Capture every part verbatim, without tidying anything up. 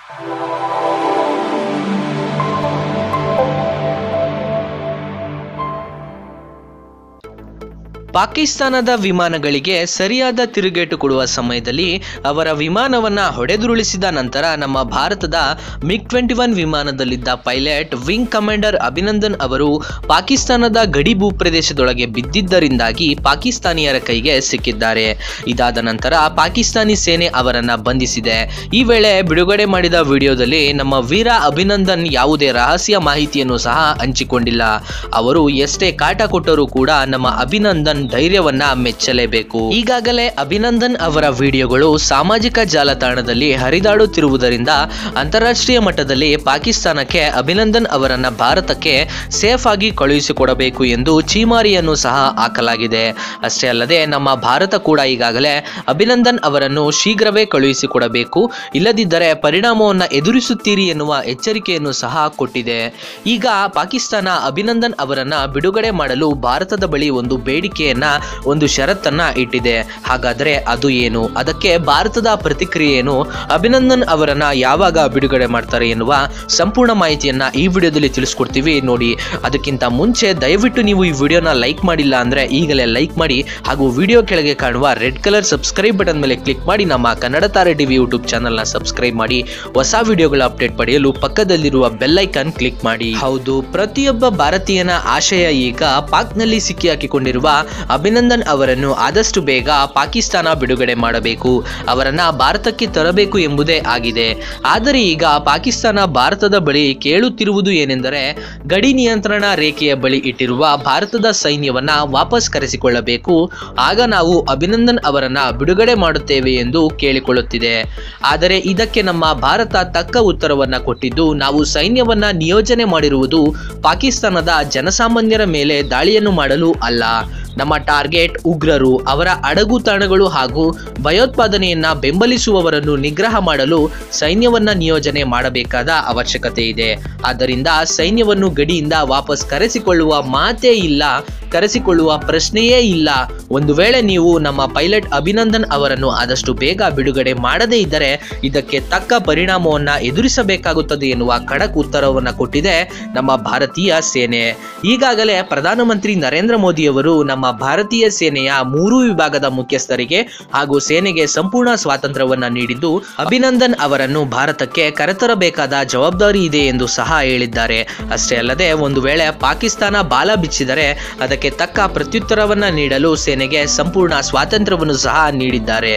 ಪಾಕಿಸ್ತಾನದ ವಿಮಾನಗಳಿಗೆ ಸರಿಯಾದ ತಿರುಗೇಟು ಕೊಡುವ ಸಮಯದಲ್ಲಿ ಅವರ ವಿಮಾನವನ್ನ ಹೊಡೆದುರುಳಿಸಿದ ನಂತರ ನಮ್ಮ ಭಾರತದ ಮಿಗ್ ಟ್ವೆಂಟಿ ಒನ್ ವಿಮಾನದಲ್ಲಿದ್ದ ಪೈಲಟ್ ವಿಂಗ್ ಕಮಾಂಡರ್ ಅಭಿನಂದನ್ ಅವರು ಪಾಕಿಸ್ತಾನದ ಗಡಿ ಭೂಪ್ರದೇಶದೊಳಗೆ ಬಿದ್ದಿದ್ದರಿಂದಾಗಿ ಪಾಕಿಸ್ತಾನಿಯರ ಕೈಗೆ ಸಿಕ್ಕಿದ್ದಾರೆ. ಇದಾದ ನಂತರ ಪಾಕಿಸ್ತಾನಿ ಸೇನೆ ಅವರನ್ನ ಬಂಧಿಸಿದೆ. ಈ ವೇಳೆ ಬಿಡುಗಡೆ ಮಾಡಿದ ವಿಡಿಯೋದಲ್ಲಿ ನಮ್ಮ ವೀರ ಅಭಿನಂದನ್ ಯಾವುದೇ ರಹಸ್ಯ ಮಾಹಿತಿಯನ್ನು ಸಹ ಹಂಚಿಕೊಂಡಿಲ್ಲ. ಅವರು ಎಷ್ಟೇ ಕಾಟ ಕೊಟ್ಟರೂ ಕೂಡ ನಮ್ಮ ಅಭಿನಂದನ್ ಧೈರ್ಯವನ್ನ ಮೆಚ್ಚಲೇಬೇಕು. ಈಗಾಗಲೇ ಅಭಿನಂದನ್ ಅವರ ವಿಡಿಯೋಗಳು ಸಾಮಾಜಿಕ ಜಾಲತಾಣದಲ್ಲಿ ಹರಿದಾಡುತ್ತಿರುವುದರಿಂದ ಅಂತಾರಾಷ್ಟ್ರೀಯ ಮಟ್ಟದಲ್ಲಿ ಪಾಕಿಸ್ತಾನಕ್ಕೆ ಅಭಿನಂದನ್ ಅವರನ್ನ ಭಾರತಕ್ಕೆ ಸೇಫ್ ಆಗಿ ಕಳುಹಿಸಿಕೊಡಬೇಕು ಎಂದು ಚೀಮಾರಿಯನ್ನು ಸಹ ಹಾಕಲಾಗಿದೆ. ಅಷ್ಟೇ ಅಲ್ಲದೆ ನಮ್ಮ ಭಾರತ ಕೂಡ ಈಗಾಗಲೇ ಅಭಿನಂದನ್ ಅವರನ್ನು ಶೀಘ್ರವೇ ಕಳುಹಿಸಿಕೊಡಬೇಕು, ಇಲ್ಲದಿದ್ದರೆ ಪರಿಣಾಮವನ್ನು ಎದುರಿಸುತ್ತೀರಿ ಎನ್ನುವ ಎಚ್ಚರಿಕೆಯನ್ನು ಸಹ ಕೊಟ್ಟಿದೆ. ಈಗ ಪಾಕಿಸ್ತಾನ ಅಭಿನಂದನ್ ಅವರನ್ನ ಬಿಡುಗಡೆ ಮಾಡಲು ಭಾರತದ ಬಳಿ ಒಂದು ಬೇಡಿಕೆಯನ್ನ ಒಂದು ಷರತ್ತನ್ನ ಇಟ್ಟಿದೆ. ಹಾಗಾದ್ರೆ ಅದು ಏನು, ಅದಕ್ಕೆ ಭಾರತದ ಪ್ರತಿಕ್ರಿಯೆ ಏನು, ಅಭಿನಂದನ್ ಅವರನ್ನ ಯಾವಾಗ ಬಿಡುಗಡೆ ಮಾಡ್ತಾರೆ ಎನ್ನುವ ಸಂಪೂರ್ಣ ಮಾಹಿತಿಯನ್ನ ಈ ವಿಡಿಯೋದಲ್ಲಿ ತಿಳಿಸ್ಕೊಡ್ತೀವಿ ನೋಡಿ. ಅದಕ್ಕಿಂತ ಮುಂಚೆ ದಯವಿಟ್ಟು ನೀವು ಈ ವಿಡಿಯೋನ ಲೈಕ್ ಮಾಡಿಲ್ಲ ಅಂದ್ರೆ ಈಗಲೇ ಲೈಕ್ ಮಾಡಿ, ಹಾಗೂ ವಿಡಿಯೋ ಕೆಳಗೆ ಕಾಣುವ ರೆಡ್ ಕಲರ್ ಸಬ್ಸ್ಕ್ರೈಬ್ ಬಟನ್ ಮೇಲೆ ಕ್ಲಿಕ್ ಮಾಡಿ ನಮ್ಮ Kannada Taare TV YouTube channel ನ ಸಬ್ಸ್ಕ್ರೈಬ್ ಮಾಡಿ ಹೊಸ ವಿಡಿಯೋಗಳ ಅಪ್ಡೇಟ್ ಪಡೆಯಲು ಪಕ್ಕದಲ್ಲಿರುವ ಬೆಲ್ ಐಕಾನ್ ಕ್ಲಿಕ್ ಮಾಡಿ. ಹೌದು, ಪ್ರತಿಯೊಬ್ಬ ಭಾರತೀಯನ ಆಶಯ ಈಗ ಪಾಕ್ನಲ್ಲಿ ಸಿಕ್ಕಿ ಹಾಕಿಕೊಂಡಿರುವ ಅಭಿನಂದನ್ ಅವರನ್ನು ಆದಷ್ಟು ಬೇಗ ಪಾಕಿಸ್ತಾನ ಬಿಡುಗಡೆ ಮಾಡಬೇಕು, ಅವರನ್ನ ಭಾರತಕ್ಕೆ ತರಬೇಕು ಎಂಬುದೇ ಆಗಿದೆ. ಆದರೆ ಈಗ ಪಾಕಿಸ್ತಾನ ಭಾರತದ ಬಳಿ ಕೇಳುತ್ತಿರುವುದು ಏನೆಂದರೆ ಗಡಿ ನಿಯಂತ್ರಣ ರೇಖೆಯ ಬಳಿ ಇಟ್ಟಿರುವ ಭಾರತದ ಸೈನ್ಯವನ್ನ ವಾಪಸ್ ಕರೆಸಿಕೊಳ್ಳಬೇಕು, ಆಗ ನಾವು ಅಭಿನಂದನ್ ಅವರನ್ನ ಬಿಡುಗಡೆ ಮಾಡುತ್ತೇವೆ ಎಂದು ಕೇಳಿಕೊಳ್ಳುತ್ತಿದೆ. ಆದರೆ ಇದಕ್ಕೆ ನಮ್ಮ ಭಾರತ ತಕ್ಕ ಉತ್ತರವನ್ನ ಕೊಟ್ಟಿದ್ದು, ನಾವು ಸೈನ್ಯವನ್ನ ನಿಯೋಜನೆ ಮಾಡಿರುವುದು ಪಾಕಿಸ್ತಾನದ ಜನಸಾಮಾನ್ಯರ ಮೇಲೆ ದಾಳಿಯನ್ನು ಮಾಡಲು ಅಲ್ಲ. ನಮ್ಮ ಟಾರ್ಗೆಟ್ ಉಗ್ರರು, ಅವರ ಅಡಗುತಾಣಗಳು ಹಾಗೂ ಭಯೋತ್ಪಾದನೆಯನ್ನ ಬೆಂಬಲಿಸುವವರನ್ನು ನಿಗ್ರಹ ಮಾಡಲು ಸೈನ್ಯವನ್ನ ನಿಯೋಜನೆ ಮಾಡಬೇಕಾದ ಅವಶ್ಯಕತೆ ಇದೆ. ಆದ್ದರಿಂದ ಸೈನ್ಯವನ್ನು ಗಡಿಯಿಂದ ವಾಪಸ್ ಕರೆಸಿಕೊಳ್ಳುವ ಮಾತೇ ಇಲ್ಲ, ಕರೆಸಿಕೊಳ್ಳುವ ಪ್ರಶ್ನೆಯೇ ಇಲ್ಲ. ಒಂದು ವೇಳೆ ನೀವು ನಮ್ಮ ಪೈಲಟ್ ಅಭಿನಂದನ್ ಅವರನ್ನು ಆದಷ್ಟು ಬೇಗ ಬಿಡುಗಡೆ ಮಾಡದೇ ಇದ್ದರೆ ಇದಕ್ಕೆ ತಕ್ಕ ಪರಿಣಾಮವನ್ನ ಎದುರಿಸಬೇಕಾಗುತ್ತದೆ ಎನ್ನುವ ಖಡಕ್ ಉತ್ತರವನ್ನ ಕೊಟ್ಟಿದೆ ನಮ್ಮ ಭಾರತೀಯ ಸೇನೆ. ಈಗಾಗಲೇ ಪ್ರಧಾನಮಂತ್ರಿ ನರೇಂದ್ರ ಮೋದಿ ಅವರು ನಮ್ಮ ಭಾರತೀಯ ಸೇನೆಯ ಮೂರು ವಿಭಾಗದ ಮುಖ್ಯಸ್ಥರಿಗೆ ಹಾಗೂ ಸೇನೆಗೆ ಸಂಪೂರ್ಣ ಸ್ವಾತಂತ್ರ್ಯವನ್ನ ನೀಡಿದ್ದು, ಅಭಿನಂದನ್ ಅವರನ್ನು ಭಾರತಕ್ಕೆ ಕರೆತರಬೇಕಾದ ಜವಾಬ್ದಾರಿ ಇದೆ ಎಂದು ಸಹ ಹೇಳಿದ್ದಾರೆ. ಅಷ್ಟೇ ಅಲ್ಲದೆ ಒಂದು ವೇಳೆ ಪಾಕಿಸ್ತಾನ ಬಾಲ ಬಿಚ್ಚಿದರೆ ಅದಕ್ಕೆ ತಕ್ಕ ಪ್ರತ್ಯುತ್ತರವನ್ನ ನೀಡಲು ಸೇನೆಗೆ ಸಂಪೂರ್ಣ ಸ್ವಾತಂತ್ರ್ಯವನ್ನು ಸಹ ನೀಡಿದ್ದಾರೆ.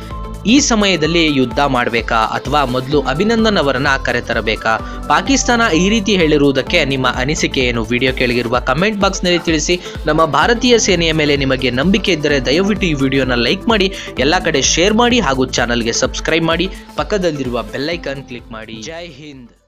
ಈ ಸಮಯದಲ್ಲಿ ಯುದ್ಧ ಮಾಡಬೇಕಾ ಅಥವಾ ಮೊದಲು ಅಭಿನಂದನ್ ಅವರನ್ನ ಕರೆತರಬೇಕಾ? ಪಾಕಿಸ್ತಾನ ಈ ರೀತಿ ಹೇಳಿರುವುದಕ್ಕೆ ನಿಮ್ಮ ಅನಿಸಿಕೆ ಏನು? ವಿಡಿಯೋ ಕೆಳಗಿರುವ ಕಮೆಂಟ್ ಬಾಕ್ಸ್ ನಲ್ಲಿ ತಿಳಿಸಿ. ನಮ್ಮ ಭಾರತೀಯ ಸೇನೆಯ ಮೇಲೆ ನಿಮಗೆ ನಂಬಿಕೆ ಇದ್ದರೆ ದಯವಿಟ್ಟು ಈ ವಿಡಿಯೋನ ಲೈಕ್ ಮಾಡಿ, ಎಲ್ಲ ಕಡೆ ಶೇರ್ ಮಾಡಿ ಹಾಗೂ ಚಾನಲ್ಗೆ ಸಬ್ಸ್ಕ್ರೈಬ್ ಮಾಡಿ, ಪಕ್ಕದಲ್ಲಿರುವ ಬೆಲ್ ಐಕಾನ್ ಕ್ಲಿಕ್ ಮಾಡಿ. ಜೈ ಹಿಂದ್.